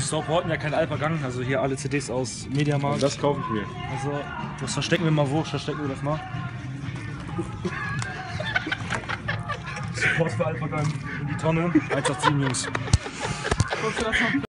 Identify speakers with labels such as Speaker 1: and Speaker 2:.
Speaker 1: supporten ja kein Alpha-Gang, also hier alle CDs aus Mediamarkt.
Speaker 2: Das kaufe ich mir.
Speaker 1: Also, das verstecken wir mal wo, verstecken wir das mal. Support für Alpha-Gang in die Tonne, 187 Jungs.